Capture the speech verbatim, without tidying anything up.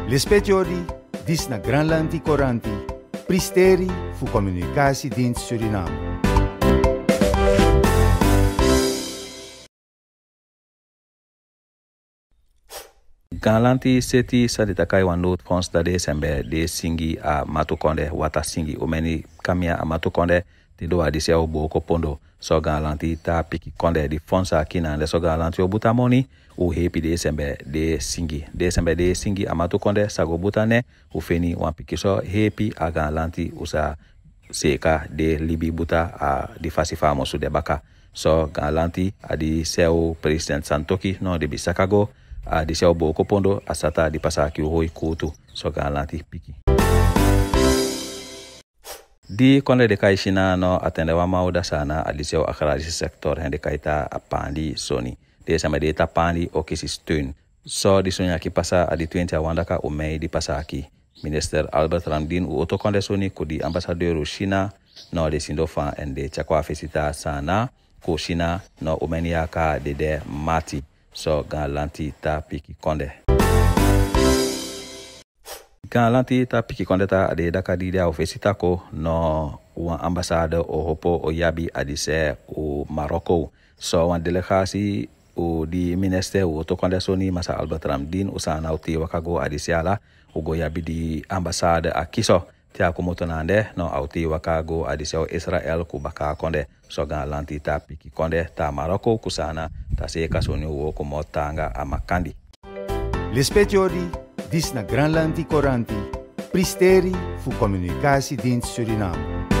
Lespetiori, dis na Granlanti Coranti, pristeri fu Communicatiedienst Suriname. Granlanti seti sadita kai wandoot fons da de sembe de singi a matukonde wata singi umeni kamia a matukonde ti do adise o boko pondo so Granlanti ta piki konde di fonsa kina de so Granlanti o buta moni u hepi de sembe de singi de sembe de singi a matukonde sago butane u feni wan piki so hepi a Granlanti usa seka de libi buta a di fasifa mosu de baka so Granlanti adi seu president Santoki no de bisakago a di seu boko pondo asata di pasaki hoi kutu so Granlanti piki di konde de kai shina no atende wa mauda sana a di seu akrasi sektor hende kaita apandi soni de sama de tapandi o kisi steun so di sonya ki pasa a di twenty wandaka o mei di pasaki minister Albert Ramdin u oto konde soni ku di ambassadeur China no de sindofa ende chakwa fesita sana ko China no umenia ka de de mati so Granlanti ta piki konde Granlanti ta piki konde ta ade daka di dia ofesita ko no wan ambassade o hopo o yabi adise o Maroko so wan delegasi o di minister o to konde soni masa Albert Ramdin usana uti wakago adise ala o go yabi di ambassade akiso ti akomoto nande no auti wakago adise o Israel ku baka konde so Granlanti ta piki konde ta Maroko kusana ta se kasoni wo ko motanga amakandi Lespetiori, dis na Granlanti Coranti, pristeri fu Communicatiedienst Suriname.